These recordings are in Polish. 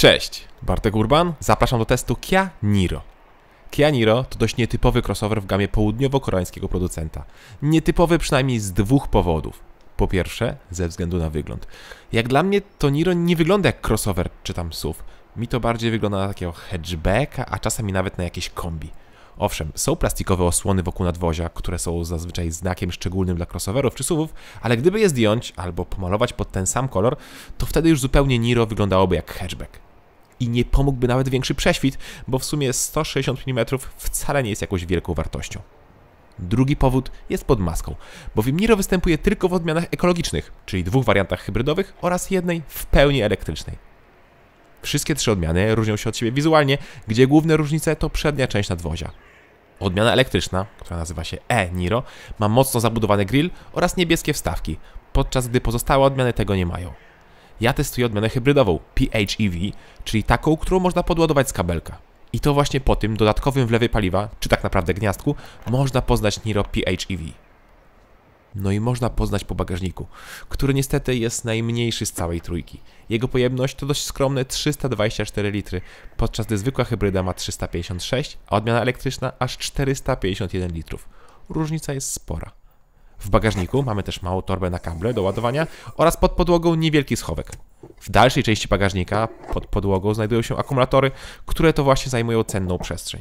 Cześć, Bartek Urban, zapraszam do testu Kia Niro. Kia Niro to dość nietypowy crossover w gamie południowo-koreańskiego producenta. Nietypowy przynajmniej z dwóch powodów. Po pierwsze, ze względu na wygląd. Jak dla mnie to Niro nie wygląda jak crossover czy tam SUV. Mi to bardziej wygląda na takiego hatchbacka, a czasami nawet na jakieś kombi. Owszem, są plastikowe osłony wokół nadwozia, które są zazwyczaj znakiem szczególnym dla crossoverów czy SUVów, ale gdyby je zdjąć albo pomalować pod ten sam kolor, to wtedy już zupełnie Niro wyglądałoby jak hatchback. I nie pomógłby nawet większy prześwit, bo w sumie 160 mm wcale nie jest jakąś wielką wartością. Drugi powód jest pod maską, bowiem Niro występuje tylko w odmianach ekologicznych, czyli dwóch wariantach hybrydowych oraz jednej w pełni elektrycznej. Wszystkie trzy odmiany różnią się od siebie wizualnie, gdzie główne różnice to przednia część nadwozia. Odmiana elektryczna, która nazywa się e-Niro, ma mocno zabudowany grill oraz niebieskie wstawki, podczas gdy pozostałe odmiany tego nie mają. Ja testuję odmianę hybrydową PHEV, czyli taką, którą można podładować z kabelka. I to właśnie po tym dodatkowym wlewie paliwa, czy tak naprawdę gniazdku, można poznać Niro PHEV. No i można poznać po bagażniku, który niestety jest najmniejszy z całej trójki. Jego pojemność to dość skromne 324 litry, podczas gdy zwykła hybryda ma 356, a odmiana elektryczna aż 451 litrów. Różnica jest spora. W bagażniku mamy też małą torbę na kable do ładowania oraz pod podłogą niewielki schowek. W dalszej części bagażnika pod podłogą znajdują się akumulatory, które to właśnie zajmują cenną przestrzeń.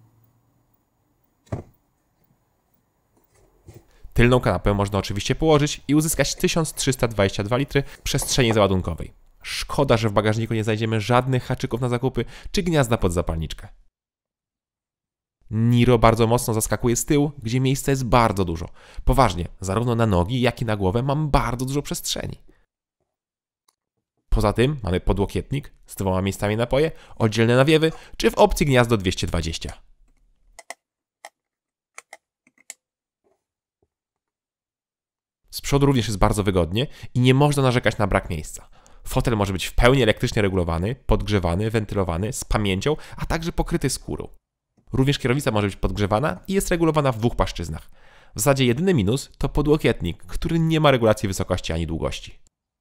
Tylną kanapę można oczywiście położyć i uzyskać 1322 litry przestrzeni załadunkowej. Szkoda, że w bagażniku nie znajdziemy żadnych haczyków na zakupy czy gniazda pod zapalniczkę. Niro bardzo mocno zaskakuje z tyłu, gdzie miejsca jest bardzo dużo. Poważnie, zarówno na nogi, jak i na głowę mam bardzo dużo przestrzeni. Poza tym mamy podłokietnik z dwoma miejscami na napoje, oddzielne nawiewy, czy w opcji gniazdo 220. Z przodu również jest bardzo wygodnie i nie można narzekać na brak miejsca. Fotel może być w pełni elektrycznie regulowany, podgrzewany, wentylowany, z pamięcią, a także pokryty skórą. Również kierownica może być podgrzewana i jest regulowana w dwóch płaszczyznach. W zasadzie jedyny minus to podłokietnik, który nie ma regulacji wysokości ani długości.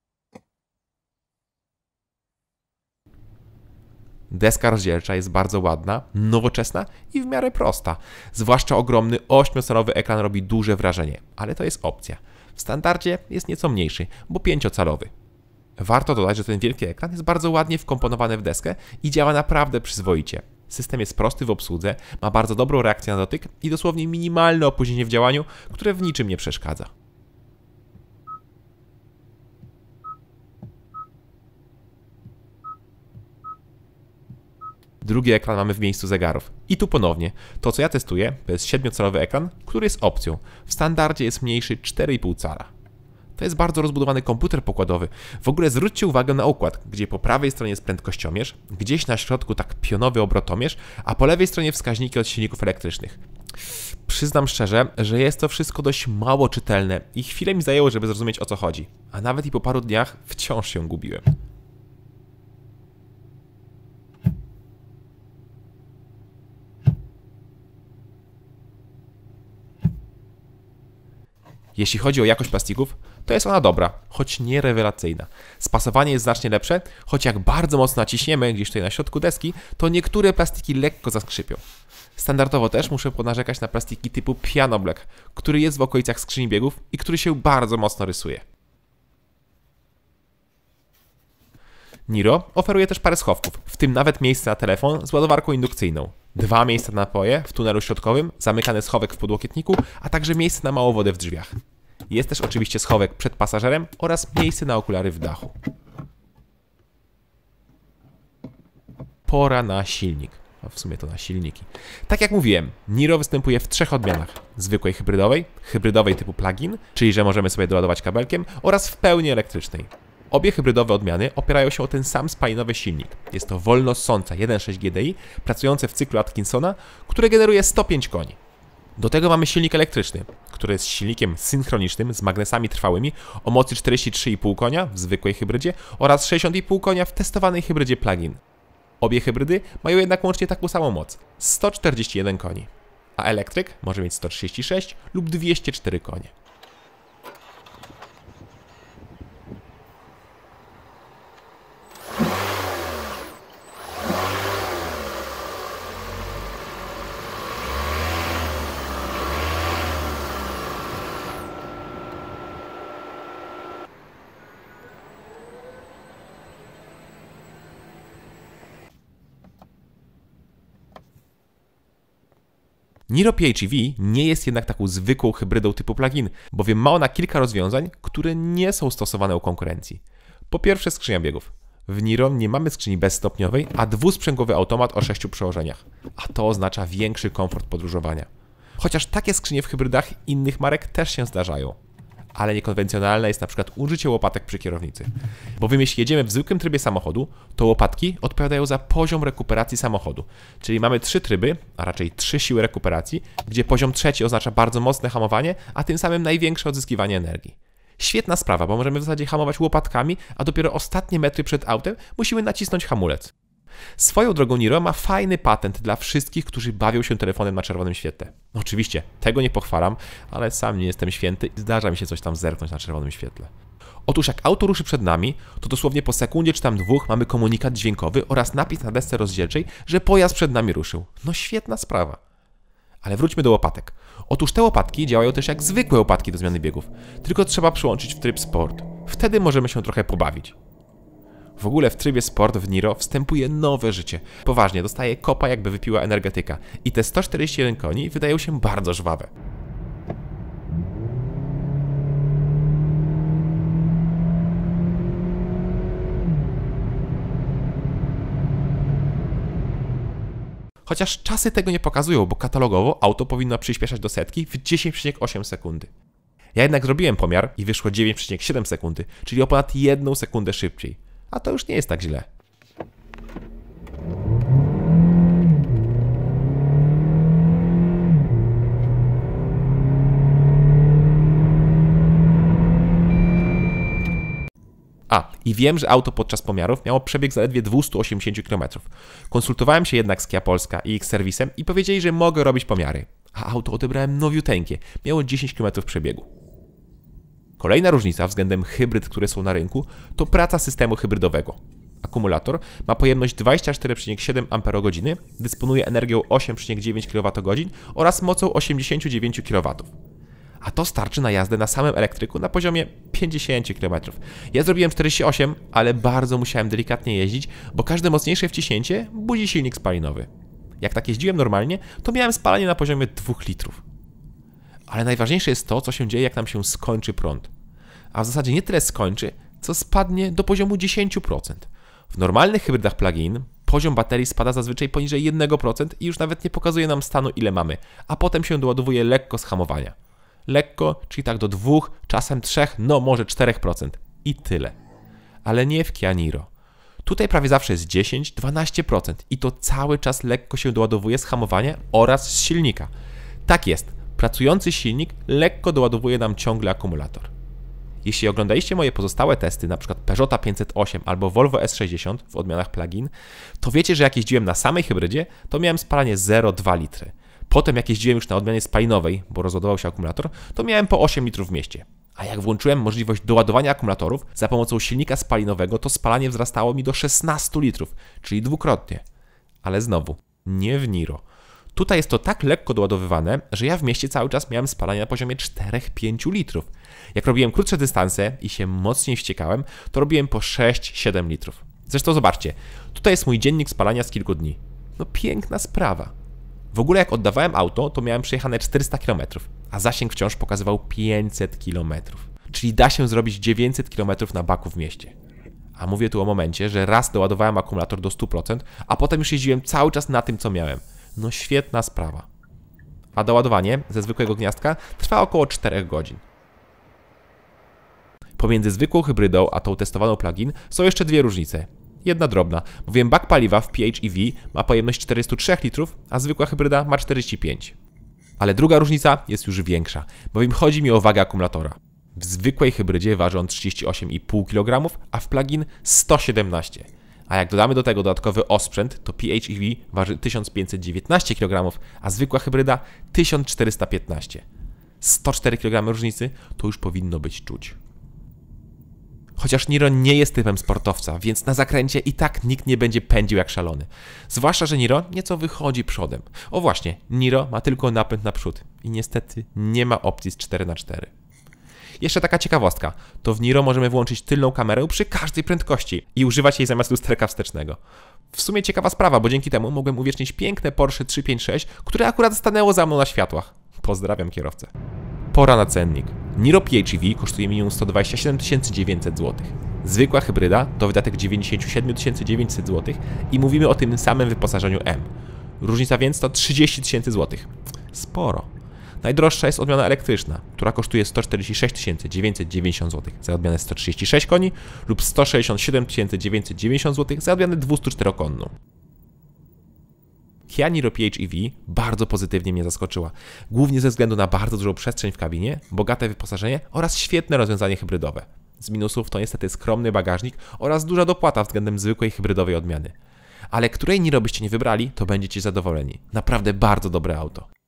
Deska rozdzielcza jest bardzo ładna, nowoczesna i w miarę prosta. Zwłaszcza ogromny 8-calowy ekran robi duże wrażenie, ale to jest opcja. W standardzie jest nieco mniejszy, bo 5-calowy. Warto dodać, że ten wielki ekran jest bardzo ładnie wkomponowany w deskę i działa naprawdę przyzwoicie. System jest prosty w obsłudze, ma bardzo dobrą reakcję na dotyk i dosłownie minimalne opóźnienie w działaniu, które w niczym nie przeszkadza. Drugi ekran mamy w miejscu zegarów. I tu ponownie, to co ja testuję, to jest 7-calowy ekran, który jest opcją. W standardzie jest mniejszy 4,5 cala. To jest bardzo rozbudowany komputer pokładowy. W ogóle zwróćcie uwagę na układ, gdzie po prawej stronie jest prędkościomierz, gdzieś na środku tak pionowy obrotomierz, a po lewej stronie wskaźniki od silników elektrycznych. Przyznam szczerze, że jest to wszystko dość mało czytelne i chwilę mi zajęło, żeby zrozumieć, o co chodzi. A nawet i po paru dniach wciąż się gubiłem. Jeśli chodzi o jakość plastików, to jest ona dobra, choć nie rewelacyjna. Spasowanie jest znacznie lepsze, choć jak bardzo mocno naciśniemy gdzieś tutaj na środku deski, to niektóre plastiki lekko zaskrzypią. Standardowo też muszę ponarzekać na plastiki typu Piano Black, który jest w okolicach skrzyni biegów i który się bardzo mocno rysuje. Niro oferuje też parę schowków, w tym nawet miejsce na telefon z ładowarką indukcyjną. 2 miejsca na napoje w tunelu środkowym, zamykany schowek w podłokietniku, a także miejsce na małą wodę w drzwiach. Jest też oczywiście schowek przed pasażerem oraz miejsce na okulary w dachu. Pora na silnik. A w sumie to na silniki. Tak jak mówiłem, Niro występuje w 3 odmianach. Zwykłej hybrydowej typu plug-in, czyli że możemy sobie doładować kabelkiem, oraz w pełni elektrycznej. Obie hybrydowe odmiany opierają się o ten sam spalinowy silnik. Jest to wolno ssąca 1.6 GDI, pracujące w cyklu Atkinsona, które generuje 105 koni. Do tego mamy silnik elektryczny, który jest silnikiem synchronicznym z magnesami trwałymi o mocy 43,5 konia w zwykłej hybrydzie oraz 60,5 konia w testowanej hybrydzie plug-in. Obie hybrydy mają jednak łącznie taką samą moc, 141 koni, a elektryk może mieć 136 lub 204 konie. Niro PHEV nie jest jednak taką zwykłą hybrydą typu plug-in, bowiem ma ona kilka rozwiązań, które nie są stosowane u konkurencji. Po pierwsze skrzynia biegów. W Niro nie mamy skrzyni bezstopniowej, a dwusprzęgowy automat o 6 przełożeniach, a to oznacza większy komfort podróżowania. Chociaż takie skrzynie w hybrydach innych marek też się zdarzają. Ale niekonwencjonalne jest na przykład użycie łopatek przy kierownicy. Bowiem jeśli jedziemy w zwykłym trybie samochodu, to łopatki odpowiadają za poziom rekuperacji samochodu. Czyli mamy 3 tryby, a raczej 3 siły rekuperacji, gdzie poziom trzeci oznacza bardzo mocne hamowanie, a tym samym największe odzyskiwanie energii. Świetna sprawa, bo możemy w zasadzie hamować łopatkami, a dopiero ostatnie metry przed autem musimy nacisnąć hamulec. Swoją drogą Niro ma fajny patent dla wszystkich, którzy bawią się telefonem na czerwonym świetle. Oczywiście, tego nie pochwalam, ale sam nie jestem święty i zdarza mi się coś tam zerknąć na czerwonym świetle. Otóż jak auto ruszy przed nami, to dosłownie po sekundzie czy tam dwóch mamy komunikat dźwiękowy oraz napis na desce rozdzielczej, że pojazd przed nami ruszył. No świetna sprawa. Ale wróćmy do łopatek. Otóż te łopatki działają też jak zwykłe łopatki do zmiany biegów, tylko trzeba przyłączyć w tryb Sport. Wtedy możemy się trochę pobawić. W ogóle w trybie Sport w Niro wstępuje nowe życie. Poważnie, dostaje kopa jakby wypiła energetyka i te 141 koni wydają się bardzo żwawe. Chociaż czasy tego nie pokazują, bo katalogowo auto powinno przyspieszać do setki w 10,8 sekundy. Ja jednak zrobiłem pomiar i wyszło 9,7 sekundy, czyli o ponad 1 sekundę szybciej. A to już nie jest tak źle. I wiem, że auto podczas pomiarów miało przebieg zaledwie 280 km. Konsultowałem się jednak z Kia Polska i ich serwisem i powiedzieli, że mogę robić pomiary. A auto odebrałem nowiuteńkie, miało 10 km przebiegu. Kolejna różnica względem hybryd, które są na rynku, to praca systemu hybrydowego. Akumulator ma pojemność 24,7 Ah, dysponuje energią 8,9 kWh oraz mocą 89 kW. A to starczy na jazdę na samym elektryku na poziomie 50 km. Ja zrobiłem 48, ale bardzo musiałem delikatnie jeździć, bo każde mocniejsze wciśnięcie budzi silnik spalinowy. Jak tak jeździłem normalnie, to miałem spalanie na poziomie 2 litrów. Ale najważniejsze jest to, co się dzieje, jak nam się skończy prąd. A w zasadzie nie tyle skończy, co spadnie do poziomu 10%. W normalnych hybrydach plug-in poziom baterii spada zazwyczaj poniżej 1% i już nawet nie pokazuje nam stanu, ile mamy, a potem się doładowuje lekko z hamowania. Lekko, czyli tak do 2, czasem 3, no może 4% i tyle. Ale nie w Kia Niro. Tutaj prawie zawsze jest 10-12% i to cały czas lekko się doładowuje z hamowania oraz z silnika. Tak jest, pracujący silnik lekko doładowuje nam ciągle akumulator. Jeśli oglądaliście moje pozostałe testy, np. Peugeota 508 albo Volvo S60 w odmianach plug-in, to wiecie, że jak jeździłem na samej hybrydzie, to miałem spalanie 0,2 litry. Potem jak jeździłem już na odmianie spalinowej, bo rozładował się akumulator, to miałem po 8 litrów w mieście. A jak włączyłem możliwość doładowania akumulatorów za pomocą silnika spalinowego, to spalanie wzrastało mi do 16 litrów, czyli dwukrotnie. Ale znowu, nie w Niro. Tutaj jest to tak lekko doładowywane, że ja w mieście cały czas miałem spalanie na poziomie 4-5 litrów. Jak robiłem krótsze dystanse i się mocniej wściekałem, to robiłem po 6-7 litrów. Zresztą zobaczcie, tutaj jest mój dziennik spalania z kilku dni. No piękna sprawa. W ogóle jak oddawałem auto, to miałem przejechane 400 km, a zasięg wciąż pokazywał 500 km. Czyli da się zrobić 900 km na baku w mieście. A mówię tu o momencie, że raz doładowałem akumulator do 100%, a potem już jeździłem cały czas na tym, co miałem. No świetna sprawa. A doładowanie ze zwykłego gniazdka trwa około 4 godzin. Pomiędzy zwykłą hybrydą a tą testowaną plug-in są jeszcze dwie różnice. Jedna drobna, bowiem bak paliwa w PHEV ma pojemność 403 litrów, a zwykła hybryda ma 45. Ale druga różnica jest już większa, bowiem chodzi mi o wagę akumulatora. W zwykłej hybrydzie waży on 38,5 kg, a w plug-in 117. A jak dodamy do tego dodatkowy osprzęt, to PHEV waży 1519 kg, a zwykła hybryda 1415. 104 kg różnicy to już powinno być czuć. Chociaż Niro nie jest typem sportowca, więc na zakręcie i tak nikt nie będzie pędził jak szalony. Zwłaszcza, że Niro nieco wychodzi przodem. O właśnie, Niro ma tylko napęd naprzód i niestety nie ma opcji z 4x4. Jeszcze taka ciekawostka, to w Niro możemy włączyć tylną kamerę przy każdej prędkości i używać jej zamiast lusterka wstecznego. W sumie ciekawa sprawa, bo dzięki temu mogłem uwiecznić piękne Porsche 356, które akurat stanęło za mną na światłach. Pozdrawiam kierowcę. Pora na cennik. Niro PHEV kosztuje minimum 127 900 zł. Zwykła hybryda to wydatek 97 900 zł i mówimy o tym samym wyposażeniu M. Różnica więc to 30 000 zł. Sporo. Najdroższa jest odmiana elektryczna, która kosztuje 146 990 zł za odmianę 136 koni lub 167 990 zł za odmianę 204-konną. Kia Niro PHEV bardzo pozytywnie mnie zaskoczyła, głównie ze względu na bardzo dużą przestrzeń w kabinie, bogate wyposażenie oraz świetne rozwiązanie hybrydowe. Z minusów to niestety skromny bagażnik oraz duża dopłata względem zwykłej hybrydowej odmiany. Ale której Niro byście nie wybrali, to będziecie zadowoleni. Naprawdę bardzo dobre auto.